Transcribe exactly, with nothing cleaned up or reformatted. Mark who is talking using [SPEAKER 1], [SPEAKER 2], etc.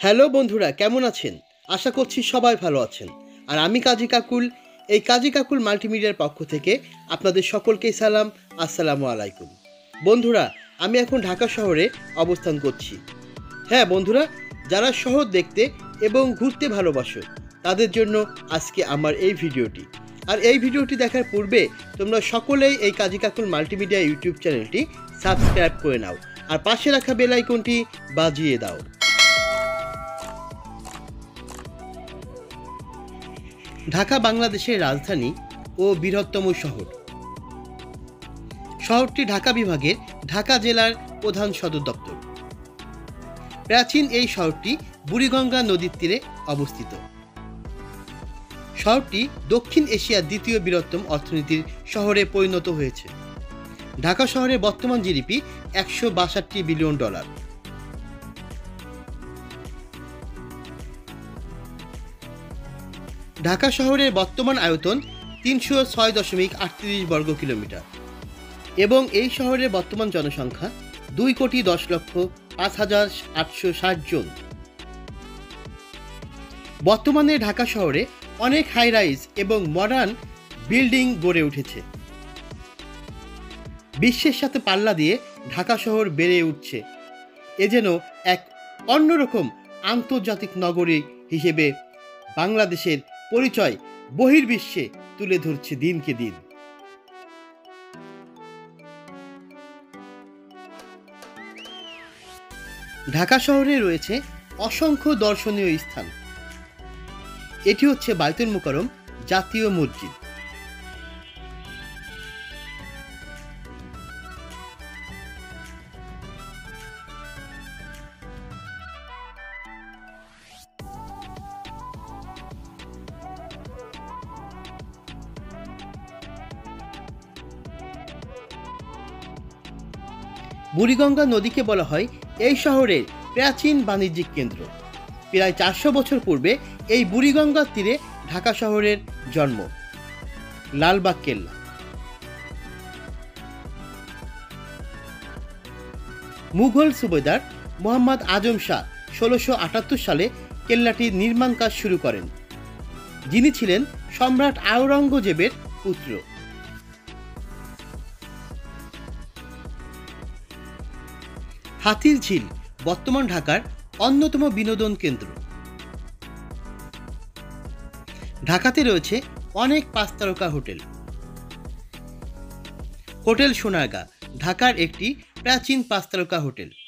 [SPEAKER 1] Hello বন্ধুরা, কেমন আছেন? আশা করছি সবাই ভালো আছেন। আর আমি কাজী কাকুল, এই কাজী কাকুল মাল্টিমিডিয়ার পক্ষ থেকে আপনাদের সকলকেই সালাম, আসসালামু আলাইকুম। বন্ধুরা, আমি এখন ঢাকা শহরে অবস্থান করছি। হ্যাঁ বন্ধুরা, যারা শহর দেখতে এবং ঘুরতে ভালোবাসো তাদের জন্য আজকে আমার এই ভিডিওটি। আর এই ভিডিওটি দেখার পূর্বে তোমরা সকলেই এই কাজী কাকুল মাল্টিমিডিয়া ইউটিউব চ্যানেলটি সাবস্ক্রাইব করে নাও আর পাশে রাখা বেল আইকনটি বাজিয়ে দাও। ঢাকা বাংলাদেশের রাজধানী ও বৃহত্তম শহর। শহরটি ঢাকা বিভাগের ঢাকা জেলার প্রধান সদর দপ্তর। প্রাচীন এই শহরটি বুড়িগঙ্গা নদীর তীরে অবস্থিত। শহরটি দক্ষিণ এশিয়ার দ্বিতীয় বৃহত্তম অর্থনীতির শহরে পরিণত হয়েছে। ঢাকা শহরের বর্তমান জিডিপি একশো বাষট্টি বিলিয়ন ডলার। ঢাকা শহরের বর্তমান আয়তন তিনশো ছয় দশমিক আটত্রিশ বর্গ কিলোমিটার এবং এই শহরের বর্তমান জনসংখ্যা দুই কোটি দশ লক্ষ পাঁচ হাজার আটশো ষাট জন। বর্তমানে ঢাকা শহরে অনেক হাই রাইজ এবং মডার্ন বিল্ডিং গড়ে উঠেছে। বিশ্বের সাথে পাল্লা দিয়ে ঢাকা শহর বেড়ে উঠছে। এ যেন এক অন্যরকম আন্তর্জাতিক নগরী হিসেবে বাংলাদেশের পরিচয় বহির্বিশ্বে তুলে ধরছে দিনকে দিন। ঢাকা শহরে রয়েছে অসংখ্য দর্শনীয় স্থান। এটি হচ্ছে বায়তুল মুকাররম জাতীয় মসজিদ। বুড়িগঙ্গা নদীকে বলা হয় এই শহরের প্রাচীন বাণিজ্যিক কেন্দ্র। প্রায় চারশো বছর পূর্বে এই বুড়িগঙ্গার তীরে ঢাকা শহরের জন্ম। লালবাগ কেল্লা। মুঘল সুবেদার মোহাম্মদ আজম শাহ ষোলোশো আটাত্তর সালে কেল্লাটির নির্মাণ কাজ শুরু করেন, যিনি ছিলেন সম্রাট আওরঙ্গজেবের পুত্র। হাতির ঝিল বর্তমান ঢাকার অন্যতম বিনোদন কেন্দ্র। ঢাকাতে রয়েছে অনেক পাঁচ তারকা হোটেল। হোটেল সোনারগাঁ ঢাকার একটি প্রাচীন পাঁচ তারকা হোটেল।